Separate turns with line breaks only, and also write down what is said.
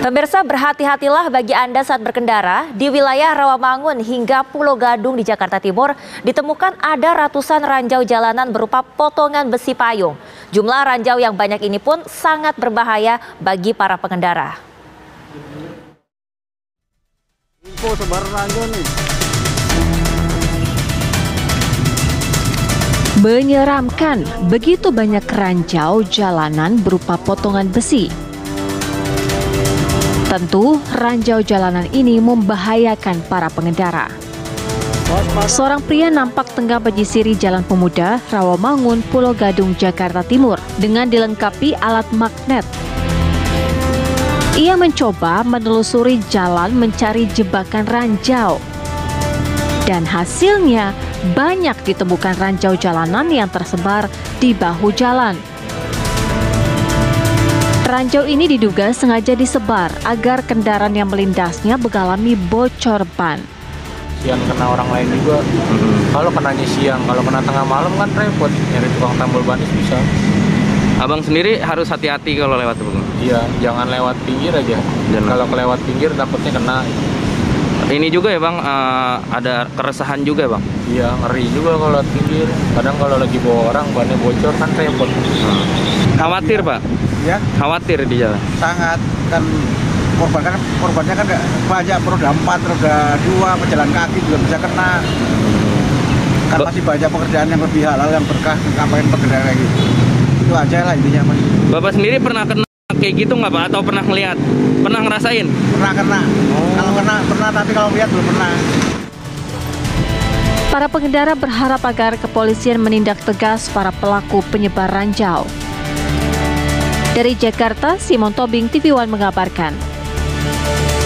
Pemirsa, berhati-hatilah bagi Anda saat berkendara. Di wilayah Rawamangun hingga Pulau Gadung di Jakarta Timur ditemukan ada ratusan ranjau jalanan berupa potongan besi payung. Jumlah ranjau yang banyak ini pun sangat berbahaya bagi para pengendara.
Info sebar ranjau nih.
Menyeramkan, begitu banyak ranjau jalanan berupa potongan besi. Tentu, ranjau jalanan ini membahayakan para pengendara. Seorang pria nampak tengah menyisiri Jalan Pemuda, Rawamangun, Pulau Gadung, Jakarta Timur dengan dilengkapi alat magnet. Ia mencoba menelusuri jalan mencari jebakan ranjau. Dan hasilnya banyak ditemukan ranjau jalanan yang tersebar di bahu jalan. Ranjau ini diduga sengaja disebar agar kendaraan yang melintasnya mengalami bocor ban.
Siang kena orang lain juga. Kalau kenanya siang, kalau kena tengah malam kan repot. Nyari tukang tambal ban bisa.
Abang sendiri harus hati-hati kalau lewat tuh.
Iya, jangan lewat pinggir aja. Dan kalau kelewat pinggir takutnya kena.
Ini juga ya bang, ada keresahan juga bang?
Iya, ngeri juga kalau lewat pinggir. Kadang kalau lagi bawa orang, bannya bocor kan repot.
Khawatir pak?
Ya?
Khawatir di jalan?
Sangat, kan korbannya kan banyak, roda 4, roda 2, pejalan kaki juga bisa kena. Kan masih banyak pekerjaan yang lebih halal, yang berkah, ngapain pekerjaan kayak gitu. Itu aja lah intinya mas.
Bapak sendiri pernah kena kayak gitu nggak pak? Atau pernah ngeliat? Pernah ngerasain?
Pernah kena. Kalau kena pernah, tapi kalau lihat belum pernah.
Para pengendara berharap agar kepolisian menindak tegas para pelaku penyebar ranjau. Dari Jakarta, Simon Tobing, TV One mengabarkan.